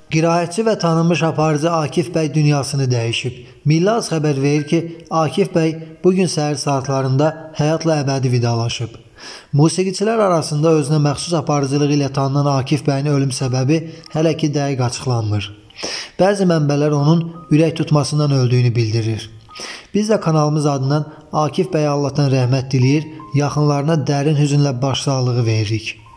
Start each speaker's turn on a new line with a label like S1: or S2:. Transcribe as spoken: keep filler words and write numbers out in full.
S1: Qiraətçi və tanınmış aparıcı Akif bəy dünyasını dəyişib. Milli Az xəbər verir ki, Akif bəy bugün səhər saatlarında həyatla əbədi vidalaşıb. Musiqiçilər arasında özünə məxsus aparıcılığı ilə tanınan Akif bəyin ölüm səbəbi hələ ki dəqiq açıqlanmır. Bəzi mənbələr onun ürək tutmasından öldüyünü bildirir. Biz də kanalımız adından Akif bəyə Allahdan rəhmət diləyir, yaxınlarına dərin hüzünlə başsağlığı veririk.